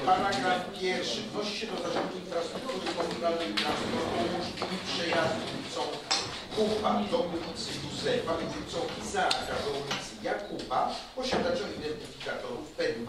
Paragraf pierwszy. Wnosi się do Zarządu Infrastruktury Komunalnej i Transportu umożliwi przejazd ulicą Kupa do ulicy Józefa, ulicą Izaaka do ulicy Jakuba posiadaczom identyfikatorów P2.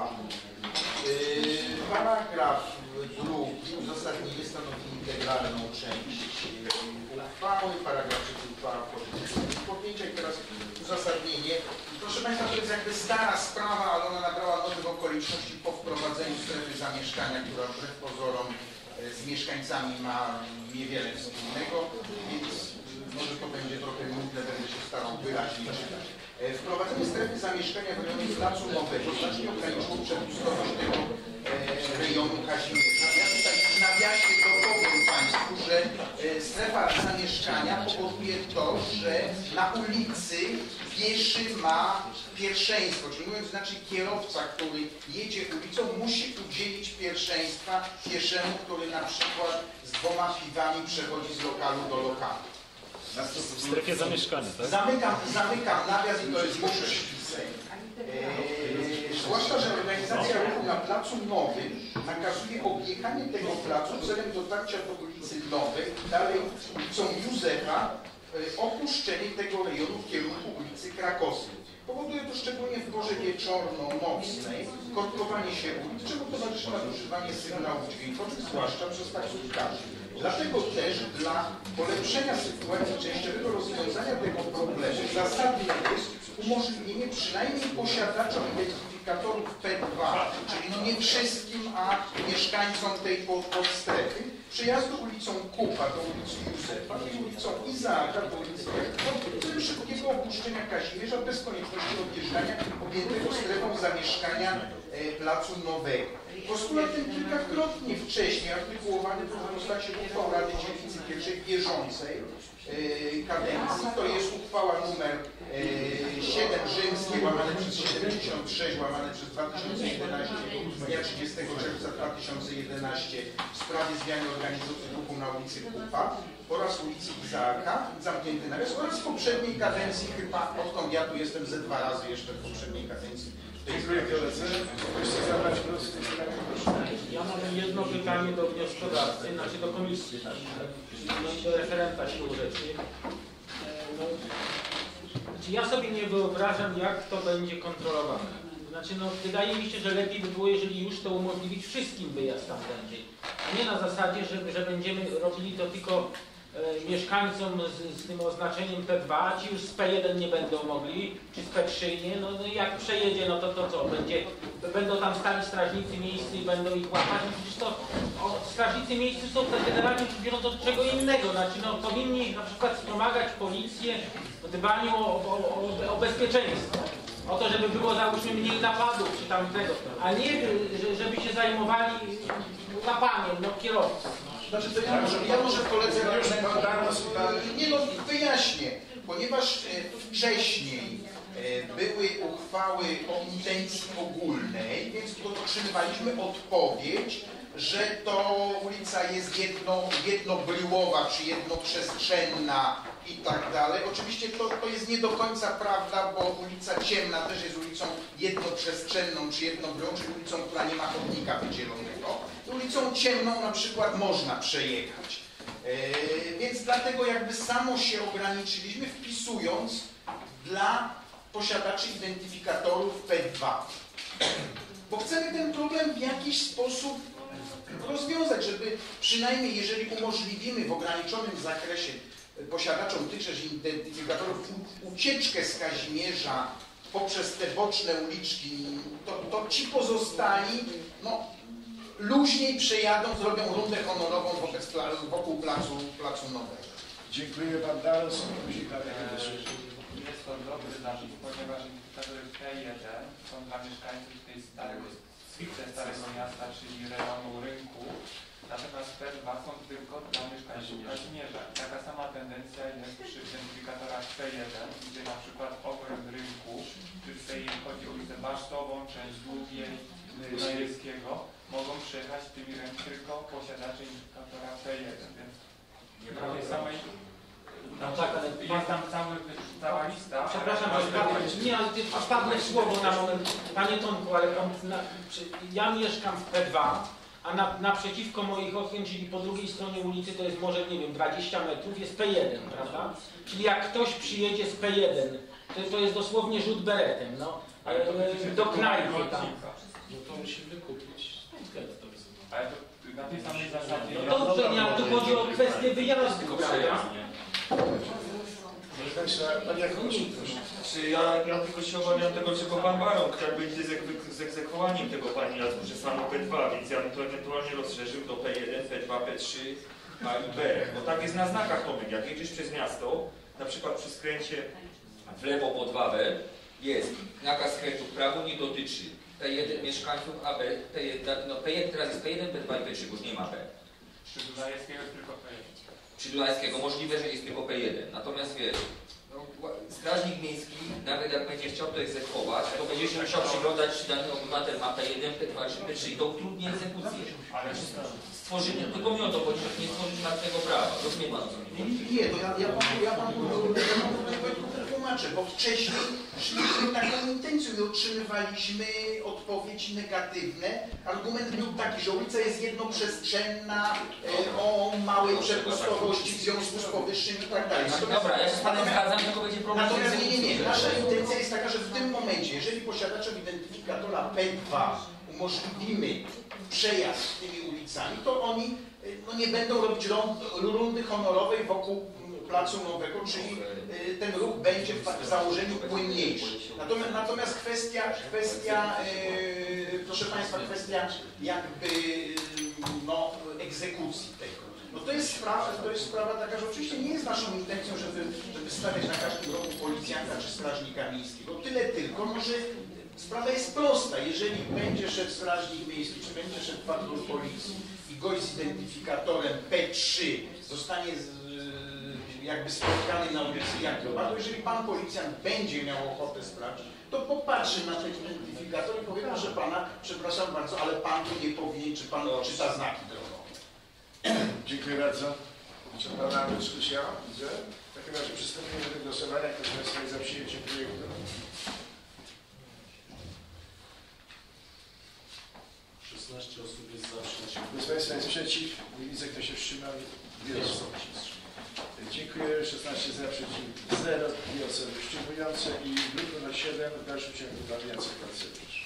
Paragraf drugi. Uzasadnienie stanowi integralną część uchwały. Paragraf trzeci. Uchwała wchodzi podjęcia i teraz uzasadnienie. Proszę Państwa, to jest jakby stara sprawa, ale ona nabrała nowych okoliczności po wprowadzeniu strefy zamieszkania, która wbrew pozorom z mieszkańcami ma niewiele wspólnego, więc może to będzie trochę nudne, będę się starał wyraźnie czytać. Wprowadzenie strefy zamieszkania w rejonie Placu Nowego znacznie ograniczyło przepustowość tego rejonu Kazimierza. Ja tutaj w nawiasie dopowiem Państwu, że strefa zamieszkania powoduje to, że na ulicy pieszy ma pierwszeństwo, czyli mówiąc znaczy kierowca, który jedzie ulicą, musi udzielić pierwszeństwa pieszemu, który na przykład z 2 piwami przechodzi z lokalu do lokalu. W strefie zamieszkania, tak? Zamykam nawias i to jest już wpisem. Zwłaszcza, że organizacja ruchu na Placu Nowym nakazuje objechanie tego placu celem dotarcia do ulicy Nowej i dalej ulicą Józefa, opuszczenie tego rejonu w kierunku ulicy Krakowskiej. Powoduje to szczególnie w porze wieczorno-nocnej korkowanie się ulic, czemu towarzyszy nadużywanie sygnałów dźwiękowych, zwłaszcza przez taksówkarzy. Dlatego też dla polepszenia sytuacji częściowego rozwiązania tego problemu zasadne jest umożliwienie przynajmniej posiadaczom identyfikatorów P2, czyli no nie wszystkim, a mieszkańcom tej podstrefy, przejazdu ulicą Kupa do ulicy Józefa i ulicą Izaaka do ulicy Jakuba w celu szybkiego opuszczenia Kazimierza bez konieczności odjeżdżania objętego strefą zamieszkania Placu Nowego. Postulat ten kilkakrotnie wcześniej artykułowany w postaci uchwał Rady Dzielnicy pierwszej bieżącej kadencji, to jest uchwała numer 7 rzymskie łamane przez 76 łamane przez 2011 dnia 30 czerwca 2011 w sprawie zmiany organizacji ruchu na ulicy Kupa oraz ulicy Izaaka, zamknięty nawias, oraz w poprzedniej kadencji, chyba odtąd ja tu jestem ze 2 razy jeszcze w poprzedniej kadencji. Dziękuję koledzy. Proszę zabrać głos w tej sprawie. Ja mam jedno pytanie do wnioskodawcy, znaczy do komisji, do referenta sił rzecznik. Ja sobie nie wyobrażam, jak to będzie kontrolowane. Znaczy, wydaje mi się, że lepiej by było, jeżeli już to umożliwić wszystkim wyjazd tamtędy, a nie na zasadzie, że będziemy robili to tylko mieszkańcom z tym oznaczeniem P2, a ci już z P1 nie będą mogli, czy z P3 nie, no jak przejedzie, no to co, będą tam stali strażnicy miejscy i będą ich łapać, no przecież to strażnicy miejscy są generalnie rzecz biorąc od czego innego, znaczy powinni na przykład wspomagać policję w dbaniu o bezpieczeństwo. O to, żeby było załóżmy mniej napadów czy tamtego, a nie żeby się zajmowali łapaniem kierowców. Znaczy to ja może koledze wyjaśnię, ponieważ wcześniej były uchwały o intencji ogólnej, więc otrzymywaliśmy odpowiedź, że to ulica jest jednobryłowa czy jednoprzestrzenna i tak dalej. Oczywiście to jest nie do końca prawda, bo ulica Ciemna też jest ulicą jednoprzestrzenną czy jednobryłową, czyli ulicą, która nie ma chodnika wydzielonego. Ulicą Ciemną na przykład można przejechać. Więc dlatego jakby samo się ograniczyliśmy, wpisując dla posiadaczy identyfikatorów P2. Bo chcemy ten problem w jakiś sposób rozwiązać, żeby przynajmniej jeżeli umożliwimy w ograniczonym zakresie posiadaczom tychże identyfikatorów ucieczkę z Kazimierza poprzez te boczne uliczki, to ci pozostali luźniej przejadą, zrobią rundę honorową wokół placu Nowego. Dziękuję Pan Daros. Jest to dobry zapis, ponieważ identyfikatory P1 są dla mieszkańców tej starego miasta, czyli rejonu rynku, natomiast P2 są tylko dla mieszkańców Kazimierza. Taka sama tendencja jest przy identyfikatorach P1, gdzie na przykład okręg rynku, czy tutaj chodzi o ulicę Basztową, część Długiej, Majewskiego, mogą przejechać tymi rękami tylko posiadacze identyfikatora P1, więc w tej samej No tak, ale Jest tam cała lista. przepraszam, ale- nie, ale wpadnę w słowo na moment. Panie Tomku, ale ja mieszkam w P2, a naprzeciwko moich okien, czyli po drugiej stronie ulicy, to jest może, nie wiem, 20 metrów, jest P1, prawda? Czyli jak ktoś przyjedzie z P1, to jest dosłownie rzut beretem, no, do knajpy tam. No to musi wykupić sklep autoryzowany. Ale to na tej samej zasadzie... No dobrze, nie, ale tu chodzi o kwestię wyjazdu, prawda? Proszę Państwa, Panie Jakubowski, proszę. Czy ja tylko się obawiam tego, czego Pan Baron, jak będzie z egzekwowaniem tego Pani Jacku, że stanu P2, więc ja bym to ewentualnie rozszerzył do P1, P2, P3, A i B. Bo tak jest na znakach Tomek. Jak jedziesz przez miasto, na przykład przy skręcie w lewo pod Wawę, jest nakaz skrętu w prawo, nie dotyczy P1 mieszkańców, a no P1 teraz jest P1, P2 i P3, bo już nie ma P. Przy Dunajskiego jest tylko P1. Przy Dunajskiego możliwe, że jest tylko P1. Natomiast wiesz, strażnik miejski, nawet jak będzie chciał to egzekwować, to będzie się musiał przyglądać, czy dany obywatel ma P1, P2 czy P3 i to utrudni egzekucję. Ale Stworzymy, tylko mi o to chodzi, żeby nie stworzyć martwego prawa. Rozumie Pan, co mi chodzi? Nie, to ja panu tłumaczę, bo wcześniej szliśmy taką intencją i otrzymywaliśmy odpowiedzi negatywne. Argument był taki, że ulica jest jednoprzestrzenna, o małej przepustowości w związku z powyższym i tak dalej. Dobra, ja się z Panem zgadzam, tylko będzie problem. Natomiast nie. Nasza intencja jest taka, że w tym momencie, jeżeli posiadaczom identyfikatora P2 umożliwimy przejazd tymi ulicami, to oni nie będą robić rundy honorowej wokół Placu Nowego, czyli ten ruch będzie w założeniu płynniejszy. Natomiast kwestia proszę Państwa, kwestia jakby egzekucji tego. No to jest sprawa taka, że oczywiście nie jest naszą intencją, żeby stawiać na każdym rogu policjanta czy strażnika miejskiego. Tyle tylko, że sprawa jest prosta. Jeżeli będzie szedł strażnik miejski, czy będzie szedł patrol policji i gość z identyfikatorem P3 zostanie jakby spotkany na ulicy Jakuba, to jeżeli pan policjant będzie miał ochotę sprawdzić, to popatrzy na ten identyfikator i powie, proszę pana, przepraszam bardzo, ale pan tu nie powinien, czy pan czyta znaki drogowe. Dziękuję bardzo. Wyczerpana dyskusja, widzę. W takim razie przystępujemy do głosowania. Kto z Państwa jest za przyjęciem projektu? 16 osób jest za przyjęciem. Kto z Państwa jest przeciw? Nie widzę, kto się wstrzymał. Dwie osoby się wstrzymały. Dziękuję. 16 za, przeciw 0. Dwie osoby wstrzymujące i druk numer 7 w dalszym ciągu pan Jacek Walcewicz.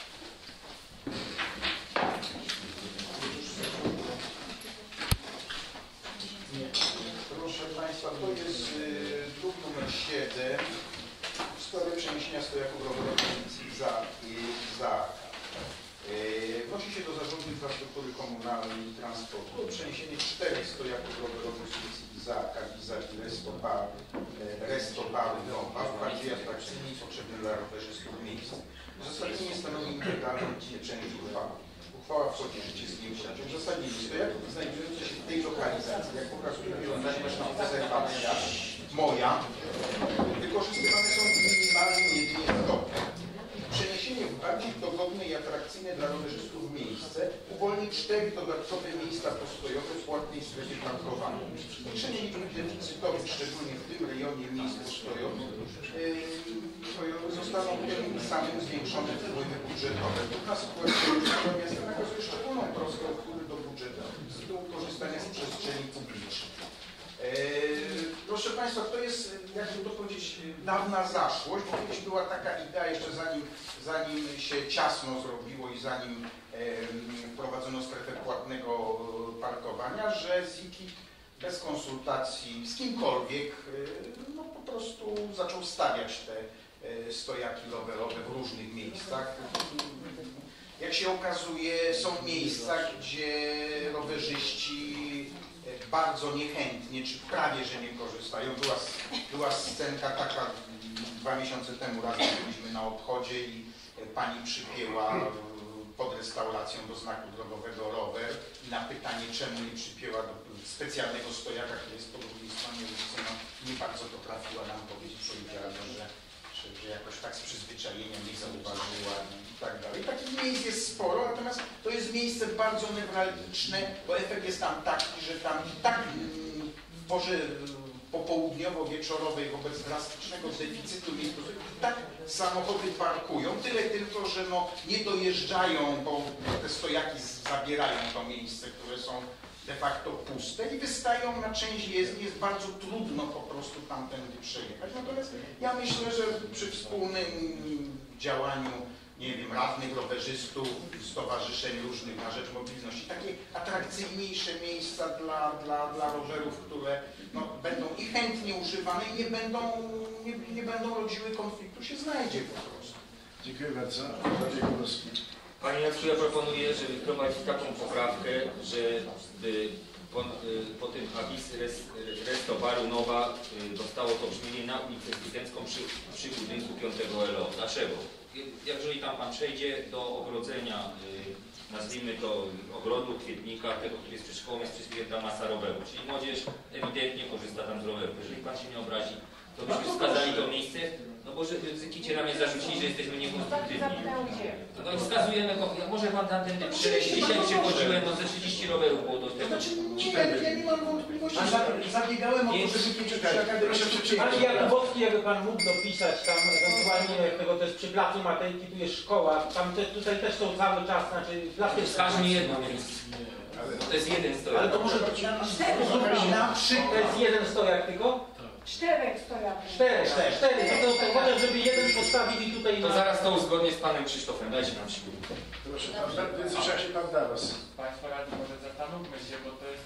Proszę Państwa, to jest druk numer 7 w sprawie przeniesienia stojaków rowerowych policji za wnosi się do Zarządu Infrastruktury Komunalnej i Transportu o przeniesienie 4 stojaków rowerowych z ulicy Izaaka, Izaki, Resto Bar Nowa w bardziej atrakcyjnej i potrzebnej dla rowerzystów miejsc. Uzasadnienie stanowi integralną część uchwały. Uchwała wchodzi w życie z dniem wsiadczym. Uzasadnienie stojaków znajdujące się w tej lokalizacji, jak pokazuje obserwacja moja, wykorzystywane są minimalnie jedynie w domu. Przeniesienie w bardziej dogodne i atrakcyjne dla rowerzystów miejsce uwolni 4 dodatkowe miejsca postojowe w płatnej strefie parkowania. Zmniejszenie liczby deficytowych, szczególnie w tym rejonie miejsc postojowych, zostaną tym samym zwiększone wpływy budżetowe. Trudna sytuacja miasta nakazuje szczególną troskę o wpływy do budżetu z tytułu korzystania z przestrzeni publicznej. Proszę Państwa, to jest, jakby to powiedzieć, dawna zaszłość, bo kiedyś była taka idea, jeszcze zanim się ciasno zrobiło i zanim wprowadzono strefę płatnego parkowania, że ZIKIT bez konsultacji z kimkolwiek po prostu zaczął stawiać te stojaki rowerowe w różnych miejscach. Jak się okazuje, są miejsca, gdzie rowerzyści bardzo niechętnie, czy prawie, że nie korzystają. Była scenka taka 2 miesiące temu, raz byliśmy na obchodzie i pani przypięła pod restauracją do znaku drogowego rower i na pytanie, czemu nie przypięła do specjalnego stojaka, który jest po drugiej stronie ulicy, nie bardzo potrafiła nam powiedzieć, powiedziała, że jakoś tak z przyzwyczajenia nie zauważyła i tak dalej. Takich miejsc jest sporo, natomiast to jest miejsce bardzo newralgiczne, bo efekt jest tam taki, że tam i tak w popołudniowo-wieczorowej wobec drastycznego deficytu miejsc, tak samochody parkują, tyle tylko, że no, nie dojeżdżają, bo te stojaki zabierają to miejsce, które są de facto puste i wystają na część jezdni, jest bardzo trudno po prostu tamtędy przejechać. Natomiast ja myślę, że przy wspólnym działaniu, nie wiem, radnych, rowerzystów, stowarzyszeń różnych na rzecz mobilności, takie atrakcyjniejsze miejsca dla rowerów, które no, będą i chętnie używane i nie będą rodziły konfliktu, się znajdzie po prostu. Dziękuję bardzo. Panie Jacku, ja proponuję, żeby wprowadzić taką poprawkę, że po tym avis res towaru nowa dostało to brzmienie na ulicę Studencką przy budynku 5 LO. Dlaczego? Jeżeli tam Pan przejdzie do ogrodzenia, nazwijmy to ogrodu, kwietnika, tego, który jest przy szkołą, jest przyspięta masa rowerów, czyli młodzież ewidentnie korzysta tam z rowerów. Jeżeli Pan się nie obrazi, to byśmy wskazali to miejsce, no bo Zykicie nam jest zarzucili, że jesteśmy niekonstruktywni. No i wskazujemy, może Pan tam tędy przejść. Dzisiaj przychodziłem, no ze 30 rowerów było do tego. Znaczy, ja nie mam wątpliwości, zabiegałem o to, żeby przy akademii. Ale Jakubowski, jakby Pan mógł dopisać tam ewentualnie tego też przy placu Matejki, tu jest szkoła, tam tutaj też są cały czas, znaczy Wskaż mi jedno miejsce. To jest jeden stojak. Ale to może być na przykład. To jest jeden stojak tylko? 4 stojaków. 4. No to może, żeby jeden postawić i tutaj... To zaraz to uzgodnię z Panem Krzysztofem. Dajcie nam siłę. Proszę, w międzyczasie Pan Daros. Państwo radni, może zastanówmy się, bo to jest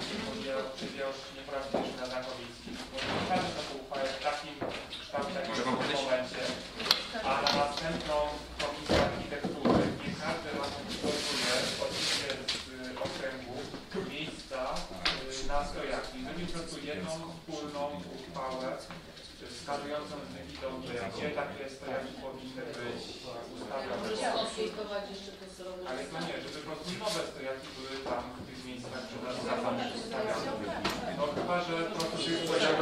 już nie po raz pierwszy na Zakowickim. Może pokażę taką uchwałę w takim kształcie, jak w tym momencie, a na następną Komisję Architektury nie każdy raz przygotuje oczywiście z okręgu miejsca na stojaki. My już jedną wspólną uchwałę wskazującą gdzie takie stojaki powinny być ustawione. Ale to nie, żeby po prostu nowe stojaki były tam w tych miejscach ustawione. No chyba, że po prostu się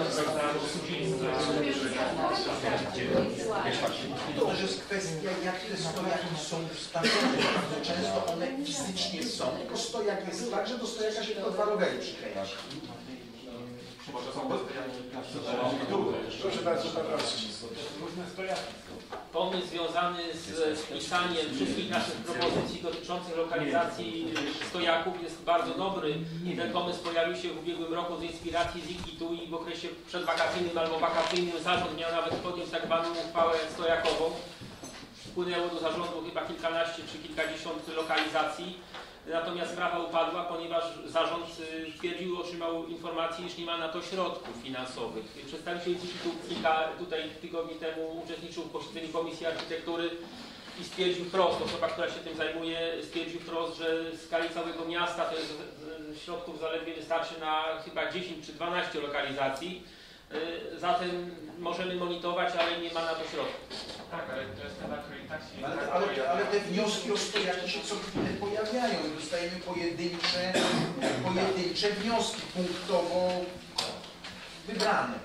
To też jest kwestia, jak te stojaki są ustawione. Często one fizycznie są, tylko stojak jest tak, że do stojaka się tylko 2 rowery przykleja. Może są bezpieczni. Proszę bardzo, Pan Rosji. Pomysł związany z wpisaniem wszystkich naszych propozycji dotyczących lokalizacji stojaków jest bardzo dobry. I ten pomysł pojawił się w ubiegłym roku z inspiracji z IKIT-u i w okresie przedwakacyjnym albo wakacyjnym zarząd miał nawet podjąć tak zwaną uchwałę stojakową. Wpłynęło do zarządu chyba kilkanaście czy kilkadziesiąt lokalizacji. Natomiast sprawa upadła, ponieważ zarząd stwierdził, otrzymał informację, iż nie ma na to środków finansowych. Przedstawiciel IKIT-u tutaj tygodni temu uczestniczył w posiedzeniu Komisji Architektury i stwierdził wprost, osoba, która się tym zajmuje, stwierdził wprost, że w skali całego miasta to jest środków zaledwie wystarczy na chyba 10 czy 12 lokalizacji. Zatem możemy monitorować, ale nie ma na to środków. Tak, ale to jest temat, który i tak się ale te wnioski o stojaki się co chwilę pojawiają i dostajemy pojedyncze wnioski punktowo wybrane.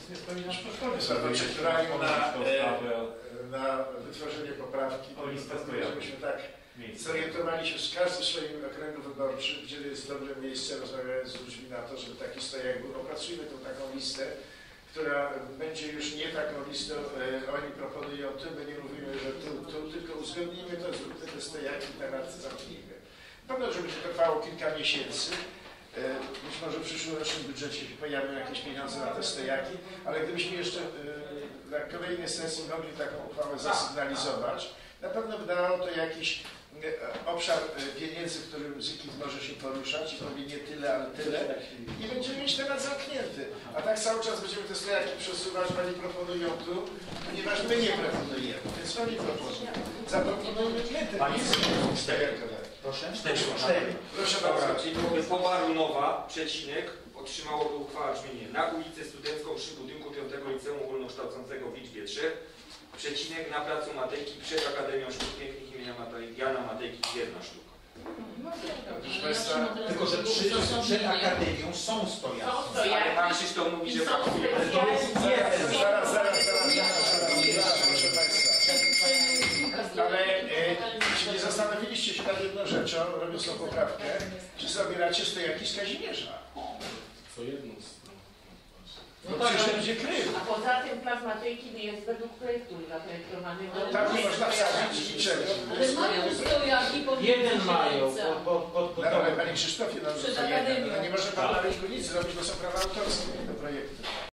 Czekamy na wytworzenie poprawki, żebyśmy tak zorientowali się z każdym swoim okręgu wyborczym, gdzie jest dobre miejsce, rozmawiając z ludźmi na to, żeby taki stojak był. Opracujmy tą taką listę, która będzie już nie taką listą, oni proponują to, my nie mówimy, że tu tylko uzgodnimy to, zróbmy te stojaki, temat zamknijmy. Pewno, że będzie to trwało kilka miesięcy. Być może w przyszłorocznym budżecie pojawią jakieś pieniądze na te stojaki, ale gdybyśmy jeszcze na kolejnej sesji mogli taką uchwałę zasygnalizować, na pewno wydawało to jakiś obszar pieniędzy, w którym ZIKIT może się poruszać i powie nie tyle, ale tyle i będziemy mieć temat zamknięty. A tak cały czas będziemy te stojaki przesuwać, Pani proponują tu, ponieważ my nie proponujemy, więc Pani proponuje. Zaproponujmy my stojakowe. Proszę? 4. Proszę Dobra, bardzo. czyli byłoby Towaru Nowa, przecinek, otrzymałoby uchwała brzmienie na ulicę Studencką przy budynku 5 Liceum Ogólnokształcącego w liczbie 3, przecinek na placu Matejki przed Akademią Sztuk Pięknych imienia Jana Matejki 1 sztuka. Proszę Państwa, Tylko, że przed akademią są stojaki. Ale Pan Krzysztof mówi, że brakuje. Zaraz, proszę Państwa. Ale czy nie zastanowiliście się nad jedną rzeczą, robiąc tą poprawkę, czy zabieracie stojaki z Kazimierza? Co jedną stronę. No przecież to będzie krył. A poza tym plazmatyki jest według projektu zaprojektowany. Tam nie można wsadzić niczego. Ale mają stojaki pod Jeden mają pod No, Panie Krzysztofie, no, Przed to jeden. akademią. No, nie może Pan na rynku nic zrobić, bo są prawa autorskie do projektu.